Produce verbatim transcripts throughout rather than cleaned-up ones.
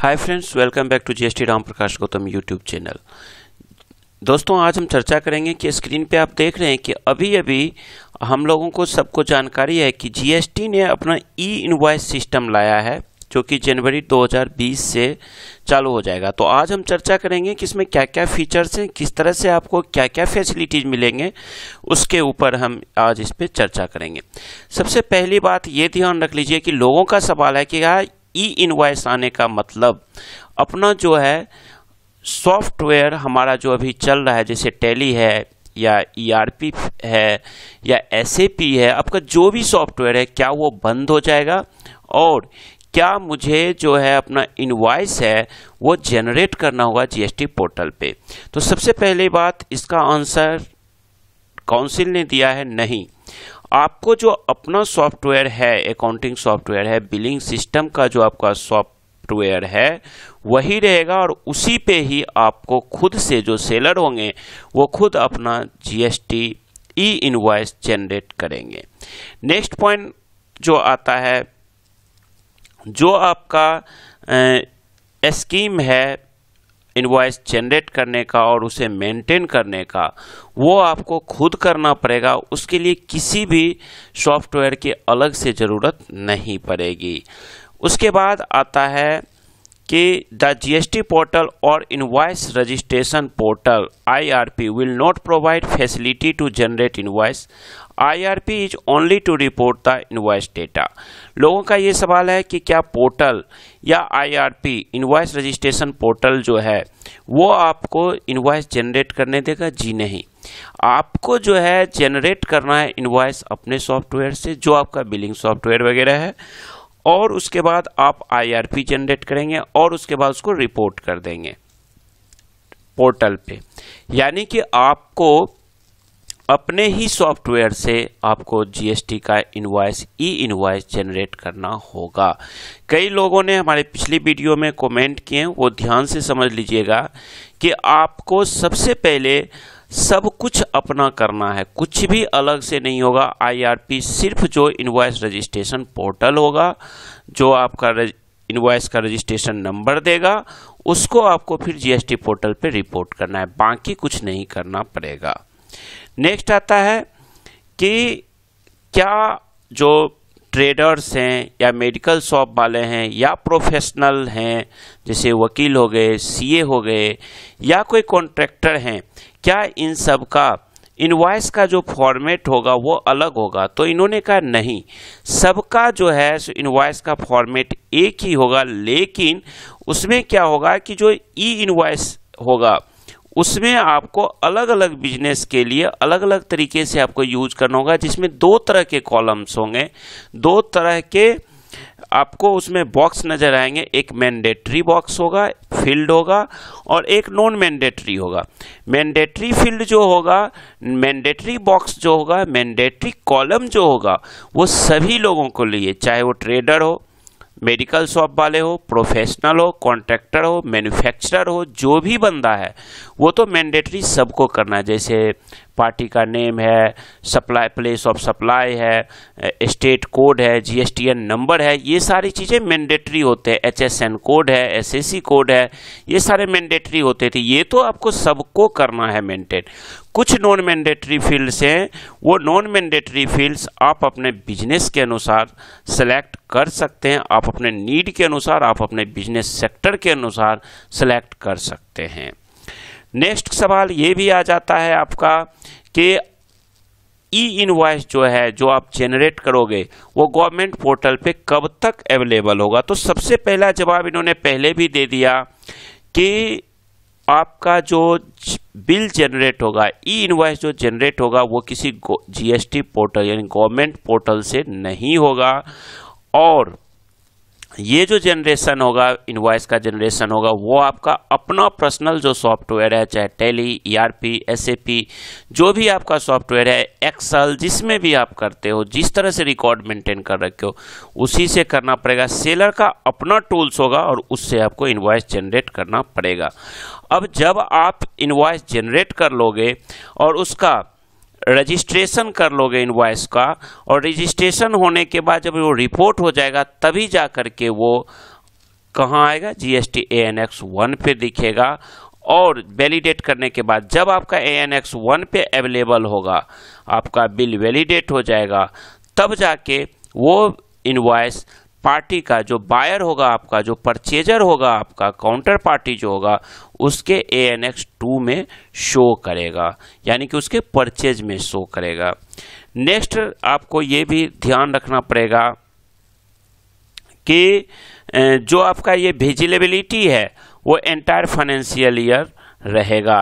Hi friends, welcome back to GST Ram Prakash Gautam YouTube channel. दोस्तों, आज हम चर्चा करेंगे कि स्क्रीन पे आप देख रहे हैं कि अभी अभी हम लोगों को सबको जानकारी है कि जीएसटी ने अपना ई इनवॉइस सिस्टम लाया है जो कि जनवरी दो हज़ार बीस से चालू हो जाएगा। तो आज हम चर्चा करेंगे कि इसमें क्या क्या फीचर्स हैं, किस तरह से आपको क्या क्या फैसिलिटीज मिलेंगे, उसके ऊपर हम आज इस पे चर्चा करेंगे। सबसे पहली बात ये ध्यान रख लीजिए कि लोगों का सवाल है कि यार ई इनवॉइस आने का मतलब अपना जो है सॉफ्टवेयर हमारा जो अभी चल रहा है, जैसे टैली है या ईआरपी है या एसएपी है, आपका जो भी सॉफ्टवेयर है क्या वो बंद हो जाएगा और क्या मुझे जो है अपना इनवॉइस है वो जनरेट करना होगा जीएसटी पोर्टल पे। तो सबसे पहली बात, इसका आंसर काउंसिल ने दिया है नहीं। आपको जो अपना सॉफ्टवेयर है, अकाउंटिंग सॉफ्टवेयर है, बिलिंग सिस्टम का जो आपका सॉफ्टवेयर है वही रहेगा और उसी पे ही आपको खुद से जो सेलर होंगे वो खुद अपना जीएसटी ई इनवॉइस जनरेट करेंगे। नेक्स्ट पॉइंट जो आता है, जो आपका स्कीम है इनवॉइस जनरेट करने का और उसे मेंटेन करने का, वो आपको खुद करना पड़ेगा। उसके लिए किसी भी सॉफ्टवेयर की अलग से ज़रूरत नहीं पड़ेगी। उसके बाद आता है कि द जीएसटी पोर्टल और invoice registration portal I R P will not provide facility to generate invoice. I R P is only to report the invoice data. लोगों का ये सवाल है कि क्या पोर्टल या I R P invoice registration portal जो है वो आपको इनवॉइस जनरेट करने देगा? जी नहीं, आपको जो है जनरेट करना है इनवॉइस अपने सॉफ्टवेयर से, जो आपका बिलिंग सॉफ्टवेयर वगैरह है, और उसके बाद आप आई आर पी जनरेट करेंगे और उसके बाद उसको रिपोर्ट कर देंगे पोर्टल पे। यानी कि आपको अपने ही सॉफ्टवेयर से आपको जीएसटी का इनवॉइस ई इनवॉइस जनरेट करना होगा। कई लोगों ने हमारे पिछली वीडियो में कमेंट किए, वो ध्यान से समझ लीजिएगा कि आपको सबसे पहले सब कुछ अपना करना है, कुछ भी अलग से नहीं होगा। आईआरपी सिर्फ जो इनवॉइस रजिस्ट्रेशन पोर्टल होगा, जो आपका इनवॉइस का रजिस्ट्रेशन नंबर देगा, उसको आपको फिर जीएसटी पोर्टल पे रिपोर्ट करना है, बाकी कुछ नहीं करना पड़ेगा। नेक्स्ट आता है कि क्या जो ट्रेडर्स हैं या मेडिकल शॉप वाले हैं या प्रोफेशनल हैं, जैसे वकील हो गए, सीए हो गए या कोई कॉन्ट्रैक्टर हैं, क्या इन सब का इनवॉइस का जो फॉर्मेट होगा वो अलग होगा? तो इन्होंने कहा नहीं, सबका जो है इनवॉइस का फॉर्मेट एक ही होगा, लेकिन उसमें क्या होगा कि जो ई इनवॉइस होगा उसमें आपको अलग अलग बिजनेस के लिए अलग अलग तरीके से आपको यूज करना होगा, जिसमें दो तरह के कॉलम्स होंगे, दो तरह के आपको उसमें बॉक्स नजर आएंगे। एक मैंडेटरी बॉक्स होगा, फील्ड होगा, और एक नॉन मैंडेटरी होगा। मैंडेटरी फील्ड जो होगा, मैंडेटरी बॉक्स जो होगा, मैंडेटरी कॉलम जो होगा, वो सभी लोगों को लिए, चाहे वो ट्रेडर हो, मेडिकल शॉप वाले हो, प्रोफेशनल हो, कॉन्ट्रैक्टर हो, मैन्युफैक्चरर हो, जो भी बंदा है वो तो मैंडेटरी सबको करना है। जैसे पार्टी का नेम है, सप्लाई प्लेस ऑफ सप्लाई है, स्टेट कोड है, जीएसटीएन नंबर है, ये सारी चीज़ें मैंडेटरी होते हैं। एचएसएन कोड है, एसएससी कोड है, ये सारे मैंडेटरी होते थे। ये तो आपको सबको करना है मेंटेन। कुछ नॉन मैंडेटरी फील्ड्स हैं, वो नॉन मैंडेटरी फील्ड्स आप अपने बिजनेस के अनुसार सेलेक्ट कर सकते हैं, आप अपने नीड के अनुसार, आप अपने बिजनेस सेक्टर के अनुसार सेलेक्ट कर सकते हैं। नेक्स्ट सवाल ये भी आ जाता है आपका कि ई इनवॉइस जो है, जो आप जनरेट करोगे, वो गवर्नमेंट पोर्टल पे कब तक अवेलेबल होगा? तो सबसे पहला जवाब इन्होंने पहले भी दे दिया कि आपका जो बिल जनरेट होगा, ई इनवॉइस जो जनरेट होगा, वो किसी जीएसटी पोर्टल यानी गवर्नमेंट पोर्टल से नहीं होगा, और ये जो जनरेशन होगा, इनवॉइस का जनरेशन होगा, वो आपका अपना पर्सनल जो सॉफ्टवेयर है, चाहे टैली, ईआरपी, एसएपी, जो भी आपका सॉफ्टवेयर है, एक्सेल, जिसमें भी आप करते हो, जिस तरह से रिकॉर्ड मेंटेन कर रखे हो, उसी से करना पड़ेगा। सेलर का अपना टूल्स होगा और उससे आपको इनवॉइस जनरेट करना पड़ेगा। अब जब आप इनवॉइस जनरेट कर लोगे और उसका रजिस्ट्रेशन कर लोगे इनवॉइस का, और रजिस्ट्रेशन होने के बाद जब वो रिपोर्ट हो जाएगा तभी जा करके वो कहाँ आएगा, GST A N X one पे दिखेगा। और वैलिडेट करने के बाद जब आपका ए एन एक्स वन पे अवेलेबल होगा, आपका बिल वैलिडेट हो जाएगा, तब जाके वो इनवॉइस पार्टी का जो बायर होगा, आपका जो परचेजर होगा, आपका काउंटर पार्टी जो होगा, उसके ए एन एक्स टू में शो करेगा, यानी कि उसके परचेज में शो करेगा। नेक्स्ट आपको ये भी ध्यान रखना पड़ेगा कि जो आपका ये विजिलेबिलिटी है वो एंटायर फाइनेंशियल ईयर रहेगा।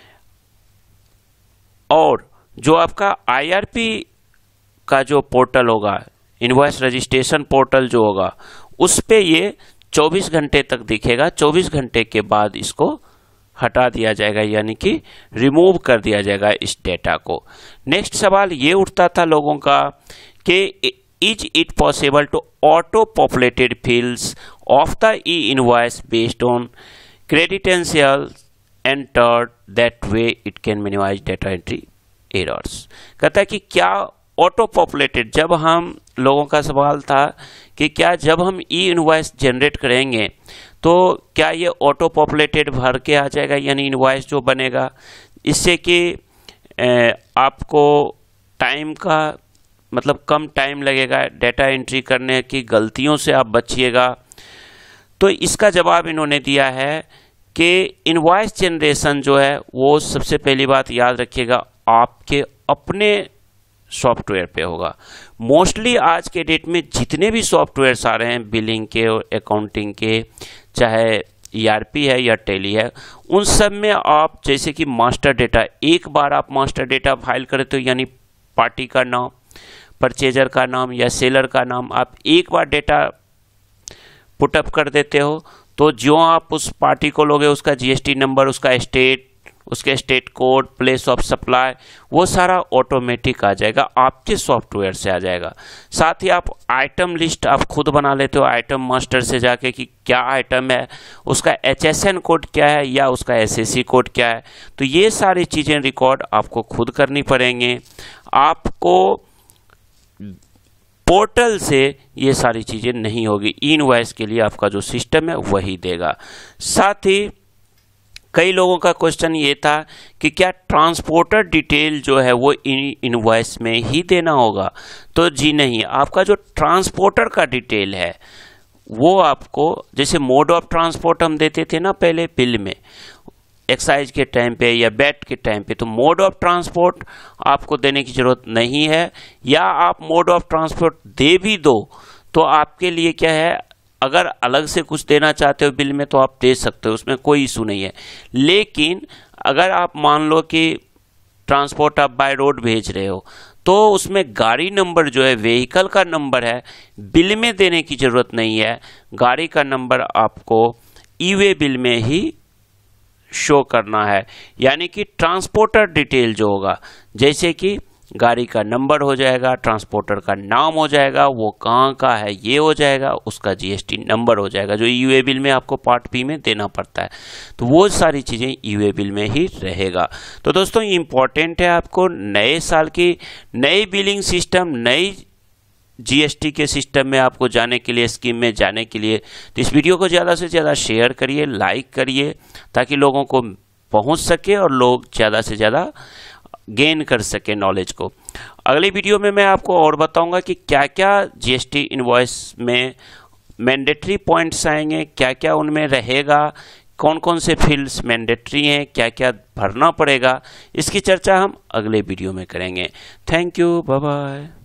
और जो आपका आई आर पी का जो पोर्टल होगा, इनवॉइस रजिस्ट्रेशन पोर्टल जो होगा, उस पे ये चौबीस घंटे तक दिखेगा। चौबीस घंटे के बाद इसको हटा दिया जाएगा, यानी कि रिमूव कर दिया जाएगा इस डेटा को। नेक्स्ट सवाल ये उठता था लोगों का कि is it possible to auto populated fields of the e invoice based on credential entered, that way it can minimise data entry errors. कहता है कि क्या ऑटो पॉपुलेटेड, जब हम लोगों का सवाल था कि क्या जब हम ई इनवॉइस जनरेट करेंगे तो क्या ये ऑटो पॉपुलेटेड भर के आ जाएगा, यानी इनवॉइस जो बनेगा, इससे कि आपको टाइम का मतलब कम टाइम लगेगा, डेटा एंट्री करने की गलतियों से आप बचिएगा। तो इसका जवाब इन्होंने दिया है कि इनवॉइस जनरेशन जो है वो सबसे पहली बात याद रखिएगा आपके अपने सॉफ्टवेयर पे होगा। मोस्टली आज के डेट में जितने भी सॉफ्टवेयर्स आ रहे हैं बिलिंग के और अकाउंटिंग के, चाहे ई आर पी है या टैली है, उन सब में आप जैसे कि मास्टर डेटा, एक बार आप मास्टर डेटा फाइल करते हो, यानी पार्टी का नाम, परचेजर का नाम या सेलर का नाम, आप एक बार डेटा पुटअप कर देते हो, तो जो आप उस पार्टी को लोगे उसका जीएसटी नंबर, उसका स्टेट, उसके state code, place of supply, वो सारा ऑटोमेटिक आ जाएगा, आपके सॉफ्टवेयर से आ जाएगा। साथ ही आप आइटम लिस्ट आप खुद बना लेते हो आइटम मास्टर से जाके कि क्या आइटम है, उसका एच एस एन कोड क्या है या उसका एस ए सी कोड क्या है। तो ये सारी चीज़ें रिकॉर्ड आपको खुद करनी पड़ेंगे। आपको पोर्टल से ये सारी चीज़ें नहीं होगी, ई इनवॉइस के लिए आपका जो सिस्टम है वही देगा। साथ ही कई लोगों का क्वेश्चन ये था कि क्या ट्रांसपोर्टर डिटेल जो है वो इनवॉइस में ही देना होगा, तो जी नहीं, आपका जो ट्रांसपोर्टर का डिटेल है वो आपको, जैसे मोड ऑफ ट्रांसपोर्ट हम देते थे ना पहले बिल में, एक्साइज के टाइम पे या बैट के टाइम पे, तो मोड ऑफ ट्रांसपोर्ट आपको देने की जरूरत नहीं है, या आप मोड ऑफ ट्रांसपोर्ट दे भी दो तो आपके लिए क्या है, अगर अलग से कुछ देना चाहते हो बिल में तो आप दे सकते हो, उसमें कोई इशू नहीं है। लेकिन अगर आप मान लो कि ट्रांसपोर्ट आप बाय रोड भेज रहे हो तो उसमें गाड़ी नंबर जो है, व्हीकल का नंबर है, बिल में देने की जरूरत नहीं है। गाड़ी का नंबर आपको ई वे बिल में ही शो करना है, यानी कि ट्रांसपोर्टर डिटेल जो होगा, जैसे कि गाड़ी का नंबर हो जाएगा, ट्रांसपोर्टर का नाम हो जाएगा, वो कहाँ का है ये हो जाएगा, उसका जीएसटी नंबर हो जाएगा, जो ईवे बिल में आपको पार्ट पी में देना पड़ता है, तो वो सारी चीज़ें ईवे बिल में ही रहेगा। तो दोस्तों इम्पॉर्टेंट है आपको नए साल की नई बिलिंग सिस्टम, नई जीएसटी के सिस्टम में आपको जाने के लिए, स्कीम में जाने के लिए, तो इस वीडियो को ज़्यादा से ज़्यादा शेयर करिए, लाइक करिए, ताकि लोगों को पहुंच सके और लोग ज़्यादा से ज़्यादा गेन कर सके नॉलेज को। अगली वीडियो में मैं आपको और बताऊंगा कि क्या क्या जीएसटी इनवॉइस में मैंडेटरी पॉइंट्स आएंगे, क्या क्या उनमें रहेगा, कौन कौन से फील्ड्स मैंडेटरी हैं, क्या क्या भरना पड़ेगा, इसकी चर्चा हम अगले वीडियो में करेंगे। Thank you, bye bye.